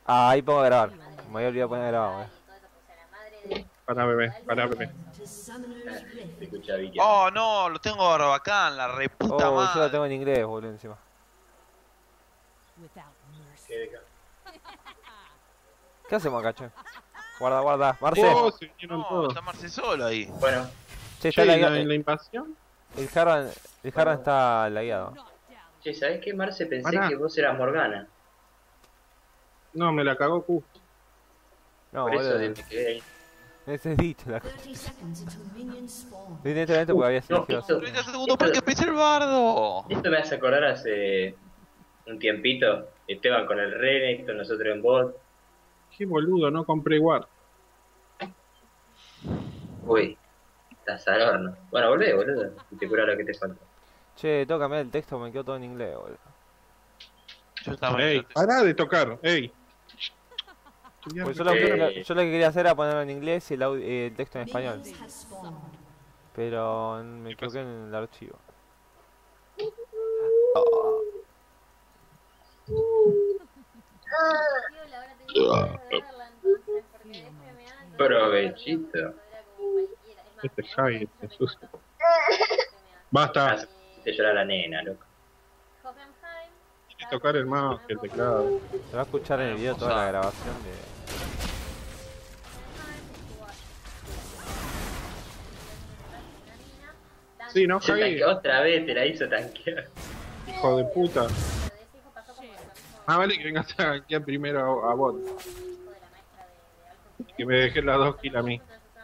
Ah, ahí pongo a grabar. Me había olvidado poner a grabar, Para bebé, para bebé. Te escucha Vicky. Oh, no, lo tengo barbacán, la reputa Oh, yo lo madre. tengo en inglés, boludo, encima. ¿Qué deja? ¿Qué hacemos acá, che? Guarda, guarda. Marce. Oh, se vinieron No, todos. está Marce solo ahí. Bueno, Che, está Che, ¿y lagueado. la invasión? El Harran está lagueado. che, ¿sabés qué, Marce? Pensé Pará. que vos eras Morgana. No, me la cagó Q. No, Por eso boludo. me quedé ahí. Ese es dicho la cosa. Evidentemente porque había No, silencioso. 30 segundos para que empiece el bardo. esto me hace acordar hace un tiempito. Esteban con el Renekton, nosotros en bot. Qué boludo, no compré War. Uy, estás al horno. Bueno, volvé, boludo. Y te cura lo que te falta. Che, tengo que cambiar el texto, me quedó todo en inglés, boludo. Yo también. Ey, pará de tocar, ey. Pues yo lo que quería hacer era ponerlo en inglés y el texto en español. Pero me equivoqué en el archivo. Provechito. Este Jai, este sucio. Basta Te llora la nena, loco. de tocar el mouse y el teclado. Se va a escuchar en el video toda la grabación de... Sí, ¿no, Se Jai? tanqueó otra vez, te la hizo tanquear. Hijo de puta. Ah, vale que vengas a tanquear primero a bot. Que me dejé las 2 kills a mí.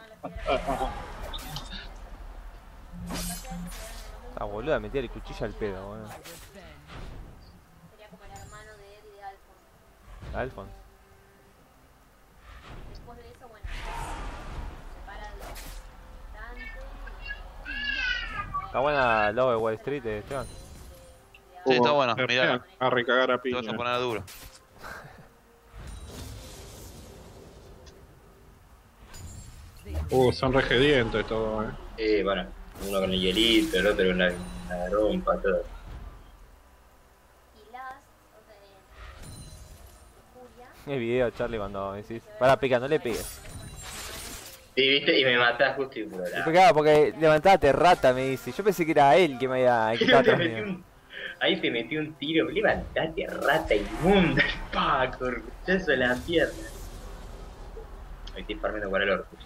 Ah, boluda, metía el cuchillo al pedo, boludo. Alphonse. Está buena Lobo de Wall Street, Esteban. Sí, está bueno, Me mirá. pegan a recagar a Te vas piña. a poner a duro. Son regedientes todo, Bueno, uno con el hielito, el otro con la rompa, todo. El video, Charlie, cuando decís... Para, pica, no le pegues. Sí, viste, y me matás justo y por Y pegaba porque levantate rata, me dice. Yo pensé que era él que me había quitado atrás mío. Ahí te metí un tiro, levantate, rata inmunda, pa, corchazo en la pierna. Ahí estoy farmeando para el orco.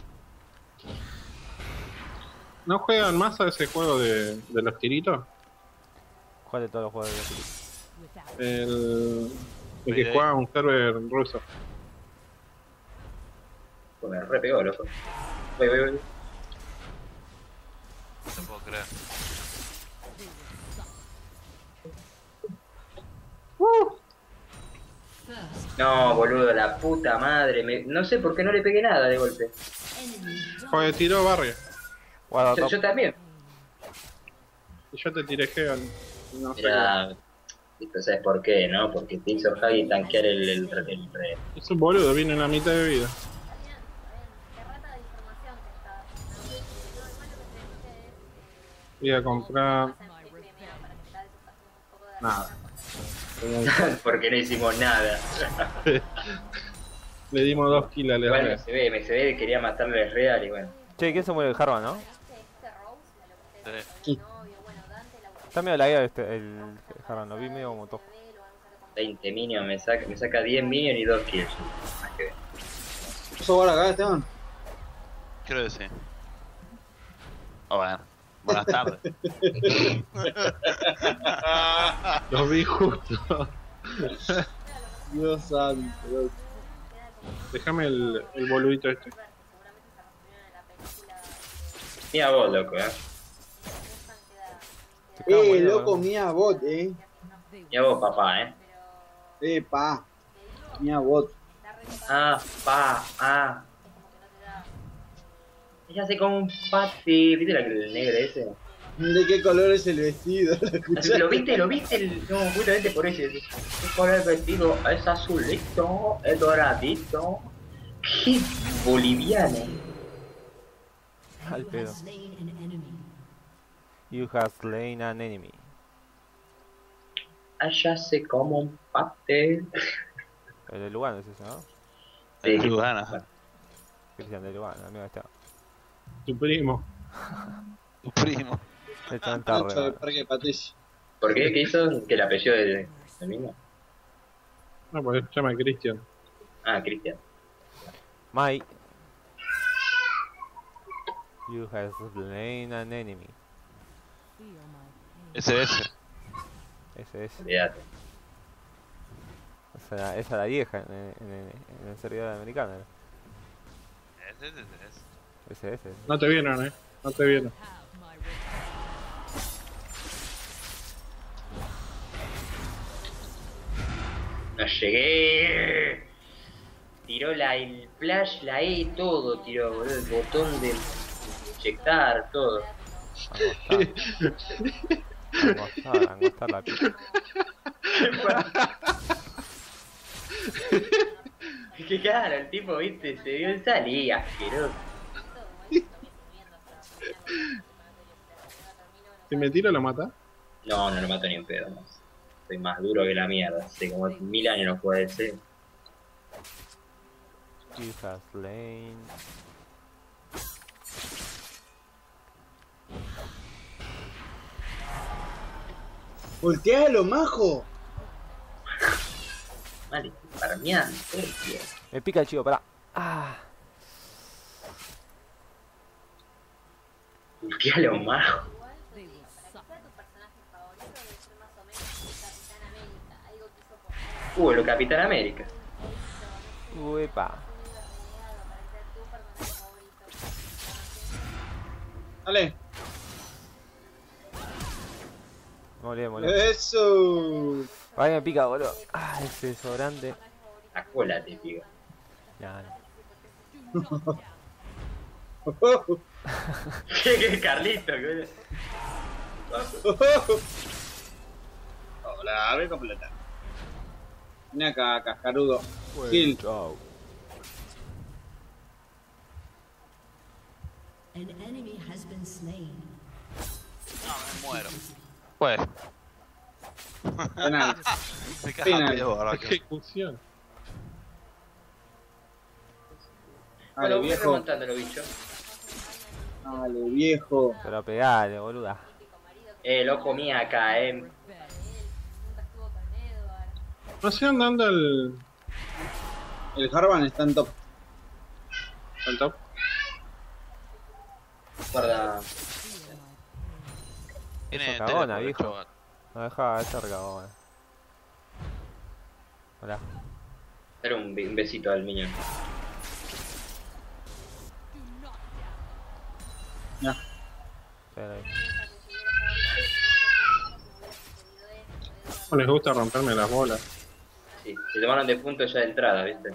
¿No juegan más a ese juego de los tiritos? ¿Cuál de todos los juegos de la El que juega un server ruso. Pues me re pegó, loco. Voy. No te puedo creer. No, boludo, la puta madre. No sé por qué no le pegué nada de golpe. Joder, tiró barrio. Guarda, Yo también. Y yo te tiré Geon. No sé. Mira, esto sabes por qué, ¿no? Porque te hizo Hagi tanquear el re. Es un boludo, viene en la mitad de vida. Voy a comprar... Nada. Porque no hicimos nada. Le dimos 2 kills al Bueno, RB. se ve, quería matarle al real y bueno. Che, ¿quién se muere? El Harvan, ¿no? Sí. Está medio lagueado el Harvan, lo vi medio como tojo. 20 minions, me saca 10 minions y 2 kills. Más que ver. ¿Sos ahora acá, Esteban? Creo que sí. Oh, bueno. Buenas tardes. Lo vi justo. Dios santo. Dios. Déjame el boludito este. Mira vos, loco, Loco, mía bot, Mira vos, papá, Pa. Mía bot. Ella hace como un pati. ¿Viste el negro ese? ¿De qué color es el vestido? ¿Lo escuchaste? ¿Lo viste? No, justamente por eso. ¿Qué color el vestido? Es azulito, es doradito. ¡Qué boliviano! Al pedo. You have slain an enemy. Ella hace como un pate. El de Lugano es ese, ¿no? Sí. Lugana. Cristian de Lugano, amigo está. Tu primo. Tu primo. El chabón está Nacho del re. Parque Patricio. ¿Por qué? ¿Qué hizo? ¿Que el apellido del mismo? No, porque se llama Christian. Ah, Cristian. Mike. You have slain an enemy. SS. Ese es. Olvídate. Esa es la vieja en el servidor americano. Ese. No te vieron, no te vieron. No llegué. Tiró el flash, la E, todo tiró, boludo. El botón de inyectar, todo. Angostar la pica. Qué cara, el tipo, viste, se vio en salida, asqueroso. Si me tiro, lo mata. No, no lo mato ni en pedo, no. Soy más duro que la mierda, hace como 1000 años no puede ser. You have slain. ¡Voltealo, majo! Vale, farmeando, todo el tiempo. Me pica el chivo, pará. Ah. Ultialo majo. El Capitán América. Uepa. Dale. Molé. Eso. Ahí me pica, boludo. Ah, ese desodorante. La cola te pico. Ya, ¿Qué Carlito? Hola, ve completa. Ven acá, cascarudo. Gil. Chau. An enemy has been slain. No, me muero. Pues, Penal. me caga Final. pedo ahora que. Ejecución. Dale, Bueno, voy viejo. remontándolo, bicho. Dale, viejo. Pero pegale, boluda. Lo comí acá, No sé dónde anda El Harvan está en top. el top. Guarda. Tiene Eso cagona, tele, viejo. chaval. No dejaba cerca, boludo. Hola. Dale un besito al niño. Ya. Espera ahí. No les gusta romperme las bolas. Sí, se tomaron de punto ya de entrada, ¿viste?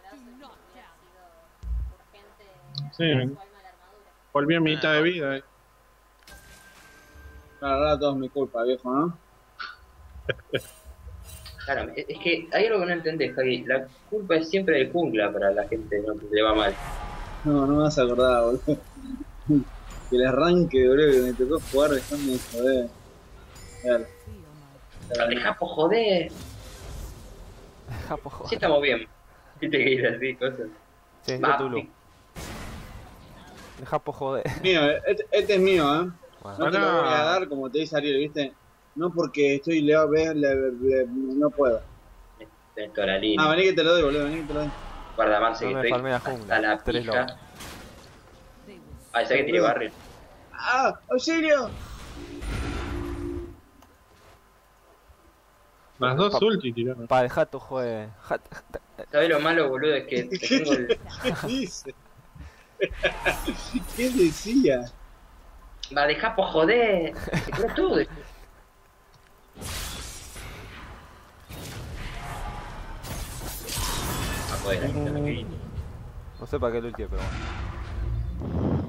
Sí. Volví a mitad de vida. La verdad, todo es mi culpa, viejo, ¿no? Claro, es que hay algo que no entendés, Javi. La culpa es siempre del jungla para la gente ¿no? que le va mal. No, no me vas a acordar, boludo. Que el arranque, boludo, que me tocó jugar dejando de joder. Dale. La dejá por joder. Japo, joder. Sí estamos bien. Viste que ir así, cosas. Sí, Va, Tulu. Japo, joder. Mío, este es mío, ¿eh? Bueno. No te lo voy a dar como te dice Ariel, ¿viste? No porque estoy no puedo. Esto la línea. Ah, vení que te lo doy, boludo, vení que te lo doy. Guarda, Marce, No que me estoy farmé la jungla. a la 3 pija. lobos. Ah, ¿sabes que tiré barrio? ¡Ah! ¡Auxilio! Las dos ulti tiraron. Pa, el jato, joder. ¿Sabes lo malo, boludo? Es que tengo el... ¿Qué dice? ¿Qué decía? Va, dejá por joder. Se curó todo. Ah, joder, aquí está la que No sé para qué lo ulti, pero bueno.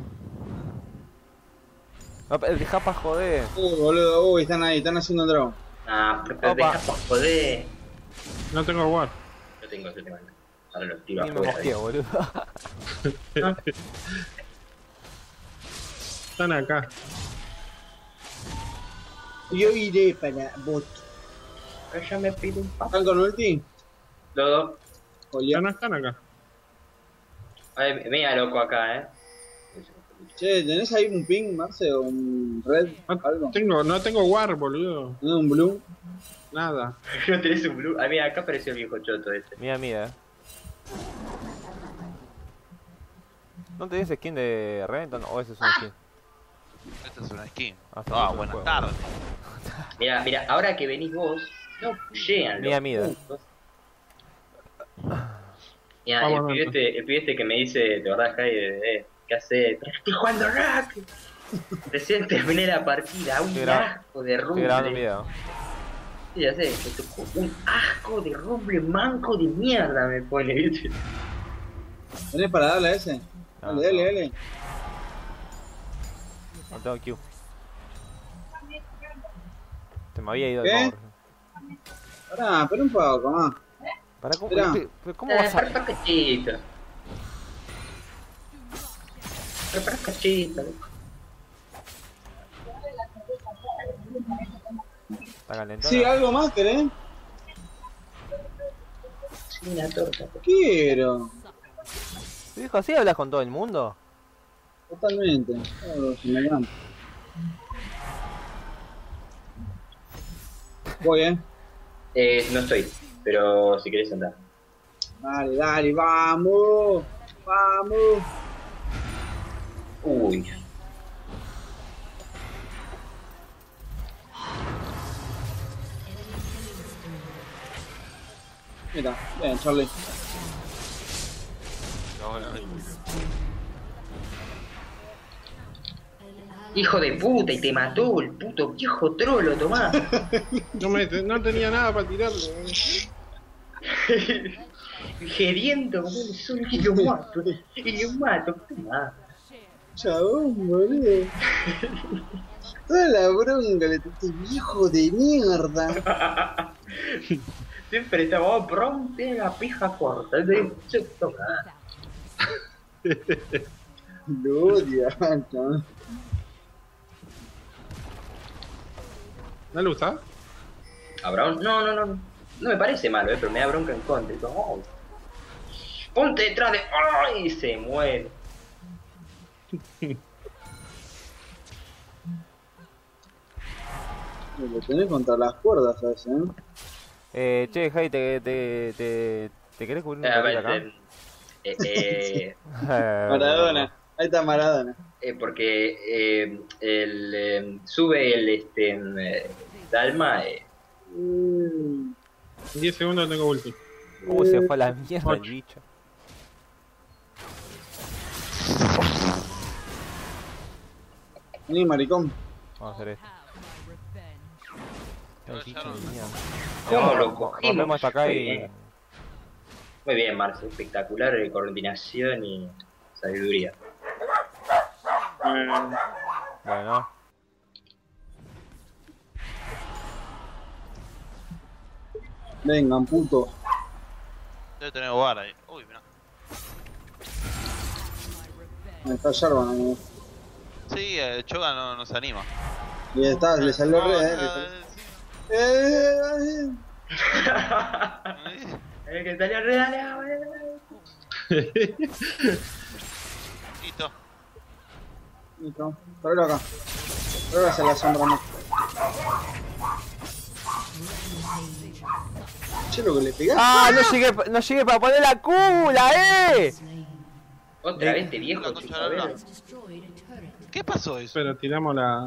No, deja pa' joder. Boludo, están ahí, están haciendo drone. Ah, pero Opa. deja por joder. No tengo guard. Yo tengo. Ahora los tiro Ni me afuera. mosqueo, boludo. Están acá. Yo iré para bot. Pero ya me pido un paso. ¿Están con ulti? Los dos. Ya no están acá. Ay, mira loco acá, Che, ¿tenés ahí un ping, Marce, o un red? Algo. No tengo war, boludo. ¿No un blue? Nada. No tenés un blue. Ah, mira, acá apareció el viejo choto ese. Mira. ¿No tenés skin de Renton o ese es un skin? Esta es una skin. Ah, Buenas juego. tardes. Mira, ahora que venís vos, no pushean los Mira. puntos. Mira, Vamos, el pibe este que me dice, de verdad, Jai, ¿qué hace? Pero estoy jugando rack. Recién terminé la partida, un asco de Estoy grabando rumble. video. Sí, ya sé, me tocó un asco de rumble manco de mierda me pone, ¿viste? ¿Tenés para darle a ese? No, Dale. No tengo Q. Te me había ido ¿Qué? el power. Pará, espera un poco más. ¿Para cómo, Esperá. ¿Cómo vas a...? Para cachito. Para cachito. Está calentando. Sí, ¿algo más querés? Sí, una torta. Quiero. Dijo, ¿así hablas con todo el mundo? Totalmente. Oh, se me levanta. Voy, No estoy, pero si querés andar. Dale, vamos. Uy. Mira, bien, Charlie. Hijo de puta, y te mató el puto viejo trolo, Tomás. No tenía nada para tirarle. Geriendo, boludo, solo que lo mato. Y lo mato, Tomás. Chabón, boludo. Toda la bronca le tocó, viejo de mierda. Siempre estaba pronto la pija corta. Tomás. Lo odia, chabón. ¿No le gusta? ¿Abraham? No. No me parece malo, pero me da bronca en contra. Oh. Ponte detrás de... ¡Ay! Y se muere. Lo tenés contra las cuerdas a ese, Che, Jai, ¿te querés cubrir un A poquito ver, acá? Maradona. Ahí está Maradona. porque sube el Dalma. 10 segundos tengo ulti. Se fue a la mierda el bicho. Vení, maricón. Vamos a hacer esto. El bicho de mierda. ¿Cómo lo cogimos? Volvemos hasta acá y... Muy bien, Marce, espectacular coordinación y sabiduría. Bueno. Vengan, puto. Debe tener bar ahí. Uy, mirá. Ahí está Jarvan, amigo. Sí, el Choga no se anima. Y está, le salió red, El que salió re, dale. Listo. Listo. Tráelo acá. Tráelo hacia la sombra más. Che, lo que le pegaste. ¡Ah! No llegué para poner la cula, Otra vez este viejo La concha de la chupadero. lora. ¿Qué pasó eso? Pero tiramos la...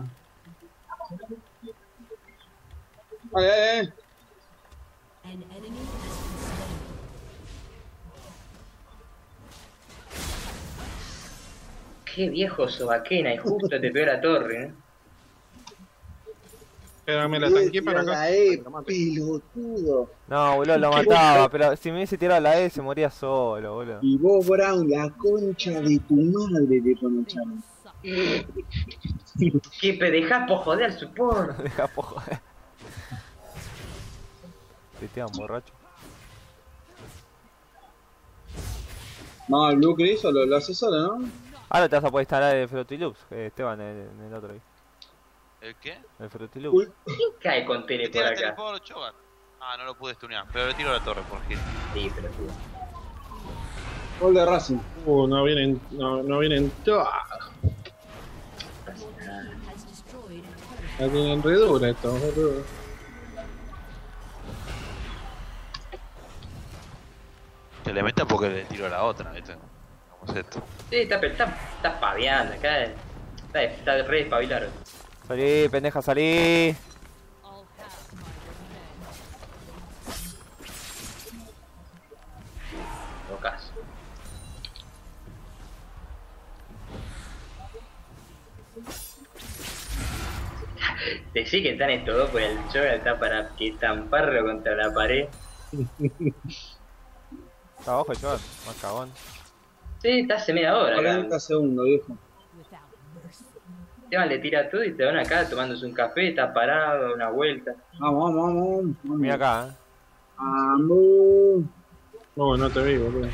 Vale. An enemy has been slain. Qué viejo sobaquena y justo te pegó la torre, Pero me la tanqué para acá. La pelotudo. No, boludo, lo mataba, pero si me hubiese tirado la E se moría solo, boludo. Y vos, Brown, la concha de tu madre le conocharon. Que te dejás por joder al support. Deja por joder. Te un borracho. No, el Blue que hizo lo hace solo, ¿no? Ahora te vas a poder instalar el Frutilux, Esteban, en el otro ahí. ¿El qué? El Frutilux. Uy. ¿Quién cae con tele por Tírate el acá? power Choga. Ah, no lo pude stunear, pero le tiro a la torre por gil. Sí, pero sí. Gol de Racing. No vienen, no vienen todas. Has destroyed a turret. La tienen re dura esto, boludo. Que le meta porque le tiro a la otra, ¿viste? ¿Cómo es esto? Sí, está paveando acá. Está re despabilado. Salí, pendeja, salí. Locas. Decí que están estos dos, pues el Choga está para que estamparlo contra la pared. Está abajo el chaval, más cagón. Sí, está hace media hora acá. 40 segundos, viejo. Esteban le tira todo y te van acá tomándose un café, está parado, una vuelta. Vamos, vamos, vamos. Vamos. Mira acá, Vamos. No, no te vi, boludo.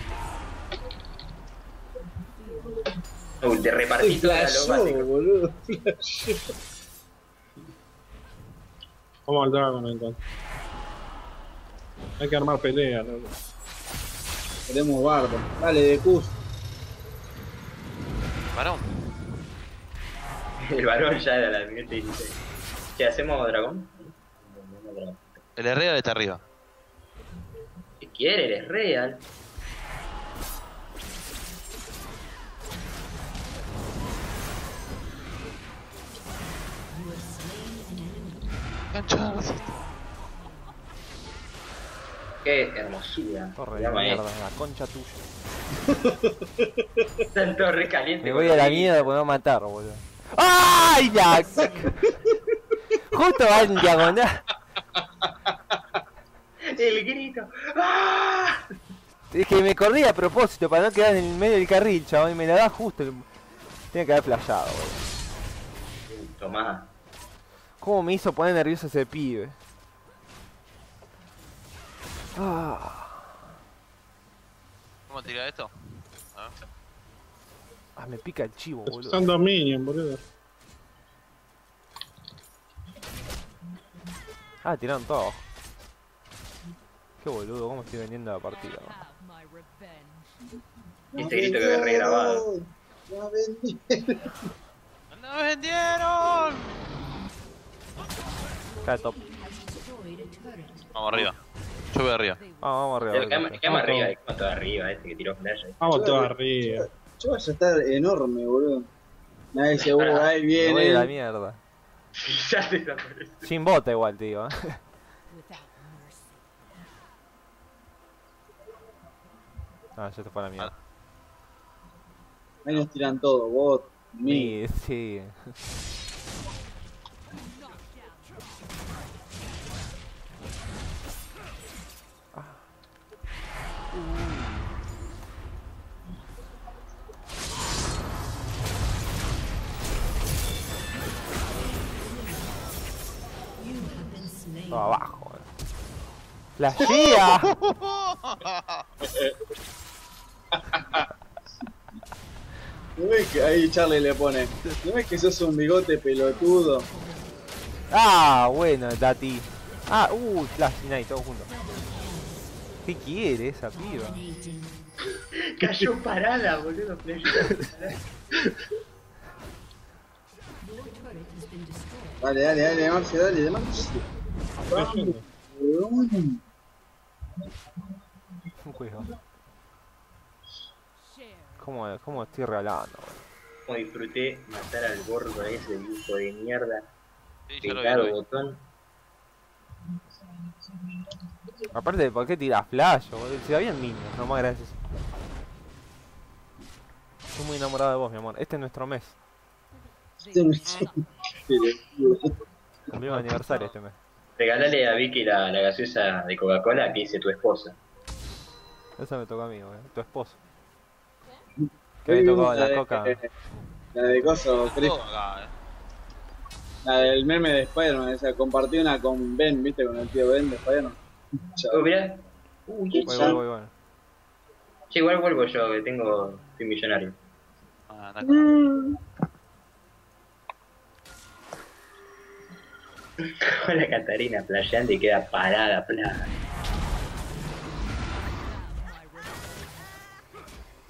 Te repartí todo a lo Flashó, básico. boludo. Flashó. Vamos al Dragon entonces. Hay que armar pelea, loco. Queremos bardo. Dale, de Cus. Varón. El varón ya era la minuto 16. ¿Qué hacemos, dragón? El Real está arriba. ¿Qué quiere? Eres real. Ganchadas. Qué hermosura. torre de Llama mierda, la concha tuya. Están todos re calientes. Me voy a la mierda porque me va a matar, boludo. ¡Ay, ya! Justo va en diagonal. El grito. ¡Ah! Es que me corrí a propósito para no quedar en el medio del carril, chaval. Y me la da justo. Tiene que haber flasheado, boludo. Tomá. ¿Cómo me hizo poner nervioso ese pibe? Ah, ¿Cómo tira esto? A ver. me pica el chivo, boludo. Son dos minions, boludo. Ah, tiraron todo. Qué boludo, cómo estoy vendiendo la partida. Este grito que había regrabado. Ya vendí. ¡No vendieron! Cae top. Vamos arriba. Yo voy arriba. Vamos arriba. Quedamos arriba, quedamos todos arriba, este que tiró flash. Vamos todos arriba. Yo vas a estar enorme, boludo. Nadie dice, ahí Me voy de la viene. mierda. Ya te desapareció. Sin bota igual, tío. Ah, ya te fue a la mierda. Ahí nos tiran todo, bot, mí. Sí, sí. Todo abajo. ¡Flashea! ¿No ves que ahí Charlie le pone? ¿No ves que sos un bigote pelotudo? Ah, bueno, Dati. Ah, Flash Knight, todos juntos. ¿Qué quiere esa piba? Cayó parada, boludo. Flash. Dale, dale, dale, Marce, dale, de Marce. Vamos, weón. Cuidado. ¿Cómo estoy regalando? Como disfruté matar al gordo ese hijo de mierda. Sí, yo lo vi, Pecado lo vi. botón. Aparte, ¿por qué tiras flash? Boludo? Si habían minions, nomás gracias. Estoy muy enamorado de vos, mi amor. Este es nuestro mes. Cumplimos aniversario este mes. Regalale a Vicky la gaseosa de Coca-Cola que dice tu esposa. Eso me tocó a mí, boludo. Tu esposo. Que me tocó la coca. La de coso, Chris. Todo acá, La del meme de Spider-Man, o sea, compartí una con Ben, viste, con el tío Ben de Spider-Man. Oh, mirá. Uy, Voy. che, igual vuelvo yo, que soy millonario. Ah, acá. La Catarina playando y queda parada, plaga.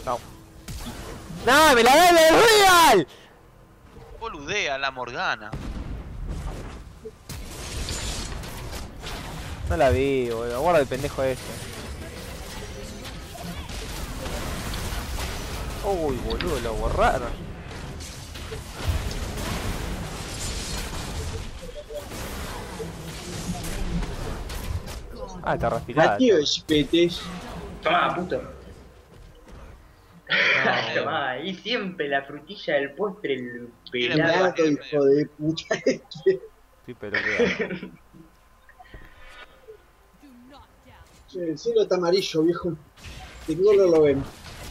No. ¡No! ¡Me la da el Real! Boludea la Morgana. No la vi, boludo. Guarda el pendejo este. Uy, boludo, lo borraron. Ah, está respirada. Aquí os petes. Tomá, puto. Tomá, y siempre la frutilla del postre, el pelado. Pelado, hijo de puta. Estoy peloteado. Che, el cielo está amarillo, viejo. ¿De qué color lo ven?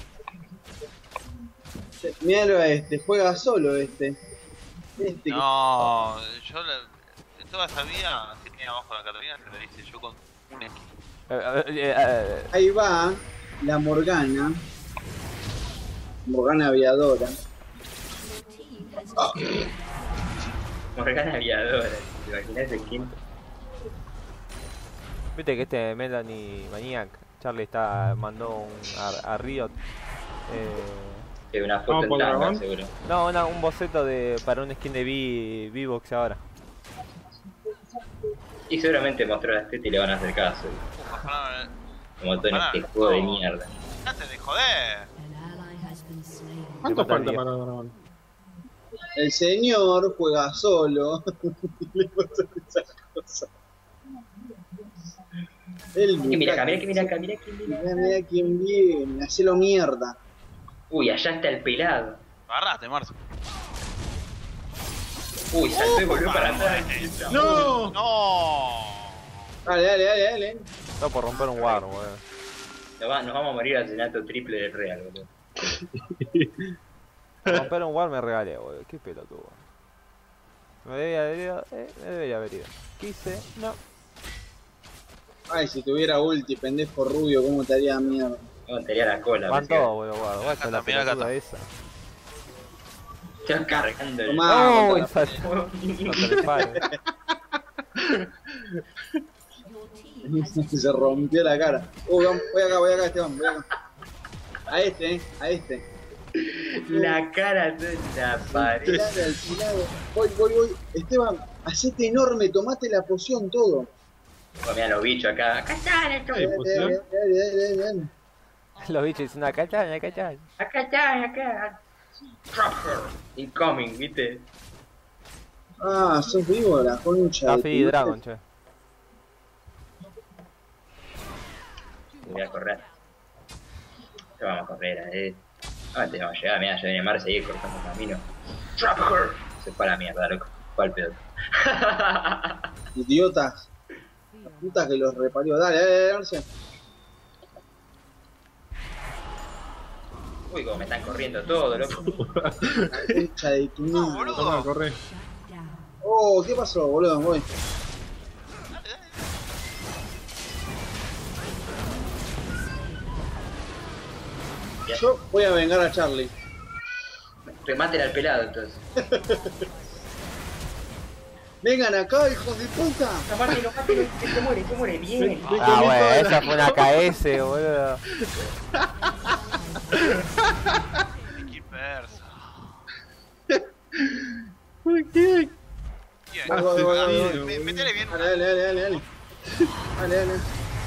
Míralo a este, juega solo este. Este No, yo en toda esa vida que tenía abajo la Catarina se lo hice yo con un esquí. Ahí va la Morgana. Morgana aviadora. Morgana aviadora, ¿te imaginas el quinto? Viste que este Melanie Maniac, Charlie mandó a Riot. Una foto ¿Vamos en por tanga, dragón? seguro. No, un boceto para un skin de V-Box ahora. Y seguramente mostró la teta y le van a hacer caso. Como todo en este juego de mierda. ¡Date de joder! An ally has been slain. ¿Cuánto falta mataría. para el dragón? El señor juega solo. Le pasan esas cosas. El Mira acá, mira acá, mira quién viene. Mira quién viene, hacelo mierda. Uy, allá está el pelado. Agarrate, Marzo. Uy, saltó y volvió para atrás. ¡No! ¡No! Dale. Está por romper un war, weón. Nos vamos a morir al asesinato triple del Real, boludo. Por romper un war me regalé, weón. Qué pelotudo. Me debería haber ido. Quise, no. Ay, si tuviera ulti, pendejo rubio, ¿cómo te haría mierda? No, tenía la cola. Van pensé. todos, boludo, guarda. Guarda la Mira acá pelotuda está. esa. Se va cargando el... Tomá. No, con esa... No te le pare. Your team has Se rompió la cara. Voy acá, Esteban, voy acá. A este. La cara de la pared. Alquilado. Voy. Esteban, hacete enorme, tomate la poción, todo. Oh, mirá los bichos acá. Acá están estos. ¿Qué poción? Dale. Los bichos dicen, acá están. Acá están, acá. Trap her. Incoming, ¿viste? Ah, sos vivo, la concha. de Afi tu- Dragon, che. Voy a correr. Ya vamos a correr, Antes vamos a llegar, mirá, ya viene Mar a seguir cortando el camino. Trap her. Se fue a la mierda, loco. Fue al pedo. Idiotas. La puta que los reparió. Dale, Arce. Uy, como me están corriendo todo, loco. La concha de tu No, madre. Toma, boludo. corre. shut down. Oh, ¿qué pasó, boludo? Voy. Yo voy a vengar a Charlie. Rematen al pelado, entonces. Vengan acá, hijos de puta. Mátelo, que se muere, bien. Ah, bueno, esa fue una KS, boludo. Qué persa. ¿Por qué? Bien. Voy. Métele bien. Dale. Has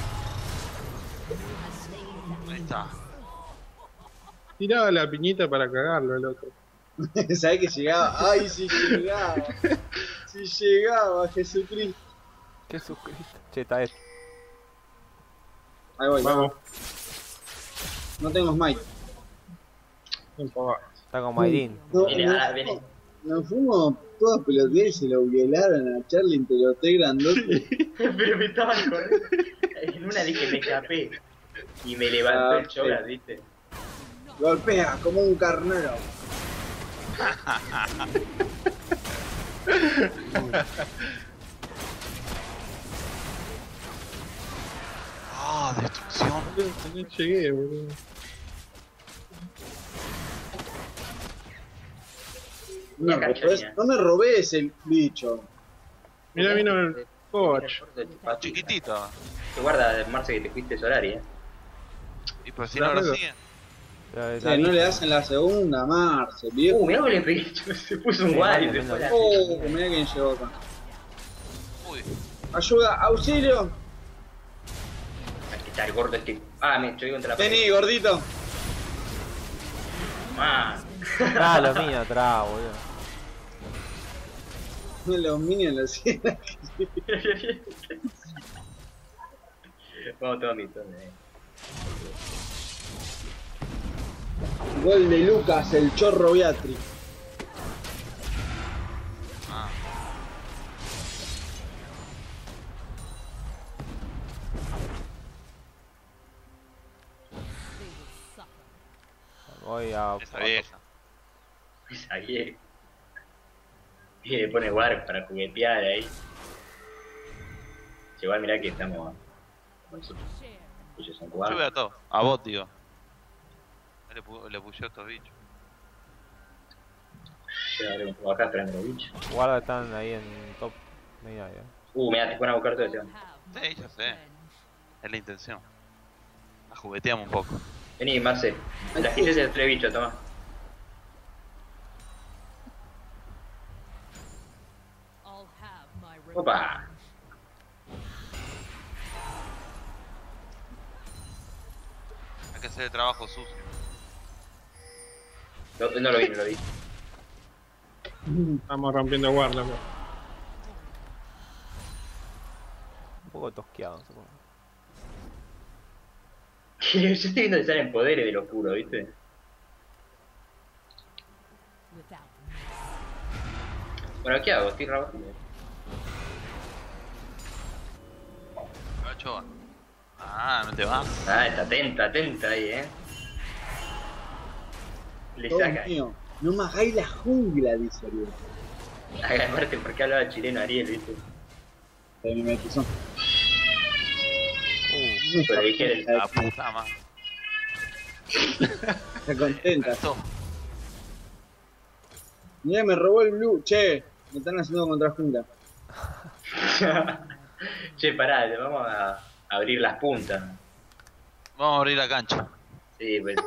slain Ahí está. Tiraba la piñita para cagarlo, loco. ¿Sabés que llegaba? ¡Ay, si llegaba! Si llegaba, Jesucristo. Jesucristo. Che, está este. Ahí voy, Vamos. no tengo smite. Tiempo va. Está con Mayrin. Viene. Nos fuimos todos pelotear y se lo violaron a Charlie en pelote grandote. Pero me estaban corriendo. En una dije me escapé. Y me levantó el cholas, ¿viste? Golpea como un carnero. Ah, destrucción. No llegué, boludo. No me robes el bicho. Mira, vino el coach. Chiquitito. Te guarda, Marce, que te fuiste Solari, Y pues si no lo siguen. Sí, no le das en la segunda, Marce, viejo. Mirá que le pegué, se puso un Sí, guay. vale, Mirá quién llegó acá. Uy, Ayuda, auxilio. Aquí está el gordo este. Ah, me estoy contra la pared. Vení, gordito. Ah. Ah, lo mío atrás, boludo. Los minions lo hacían. Vamos todos mis Gol de Lucas, el chorro Beatriz. ah. Voy a... Esa vieja. Esa vieja. Y le pone Warp para juguetear ahí. Igual mirá que estamos. Ellos son Yo cuatro. veo a todo. A vos, tío. Le pusió a estos bichos. Ya haremos como acá esperando los bichos. Guarda, están ahí en top. Mira, Mirá, te ponen a buscar todo eso. Sí, ya sé. Es la intención. La jugueteamos un poco. Vení, Marcel. Trajiste ese 3 bichos, toma. Opa. Hay que hacer el trabajo sucio. No lo vi, no lo vi. Estamos rompiendo guardia. Pues. un poco tosqueado, supongo. Yo estoy viendo que salen poderes del oscuro, ¿viste? Bueno, ¿qué hago? Estoy trabajando. Cacho. Ah, no te vas. Ah, está atenta ahí, Le Dios saca. mío, no me hagáis la jungla, dice Ariel. Aparte, ¿por qué hablaba chileno Ariel, viste? De mi metizón. Pero dije La puta madre. Está contenta. Esto. Mirá, me robó el blue. Che, me están haciendo contra jungla. Che, pará, le vamos a abrir las puntas. Vamos a abrir la cancha. Sí, pues.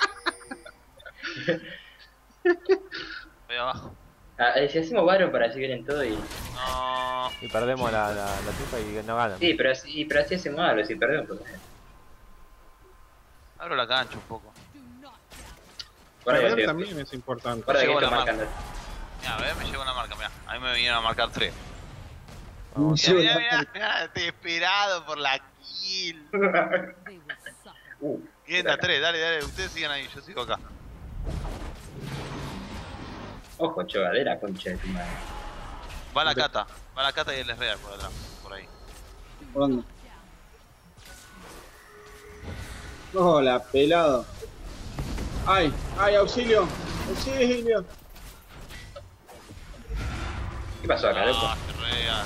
Voy abajo. Si hacemos Baron para así vienen todo y. No. Y perdemos la tipa y no ganan. Sí, pero así hacemos algo, si perdemos, pues. Abro la cancha un poco. Guarda Perder que también es importante. guarda que Llevo esto la marcando. Mira, a ver, me llegó una marca, mira. A mí me vinieron a marcar 3. Vamos. Mira, desesperado por la kill. Queda 3, dale, ustedes sigan ahí, yo sigo acá. Ojo, chogadera, concha de tu madre. Va la cata y el real por atrás, por ahí. ¿Por dónde? Hola, pelado. ¡Ay! ¡Ay, auxilio! ¡Auxilio! ¿Qué pasó acá, loco? Ah, real.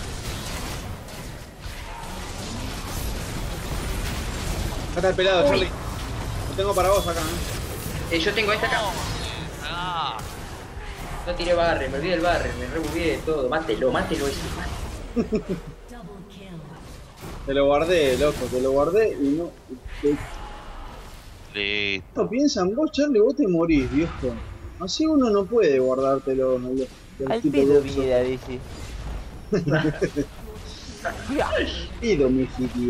Acá está el pelado, Uy. Charlie. Lo tengo para vos acá, Yo tengo esta acá. Ah, No tiré barre, me olvidé el barre, me rebugué de todo. Mátelo ese. Double kill. Te lo guardé, loco, te lo guardé y no. listo. No piensan vos, Charlie, vos te morís, viejo. Así uno no puede guardártelo. Al pedo vida, dice. Pido, mi sitio.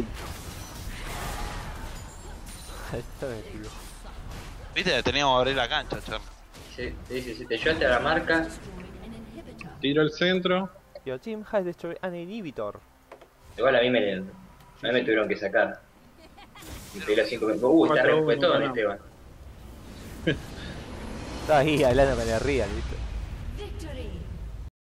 Esto me pido. Viste, teníamos que abrir la cancha, Charlie. Sí, te llevaste a la marca. Tiro el centro. Your team has destroyed an inhibitor. Igual a mí me tuvieron que sacar. Y pegué los 5 minutos. Está 4-1, repuestón, ganamos. Esteban. Estaba ahí hablando con el Real, ¿viste?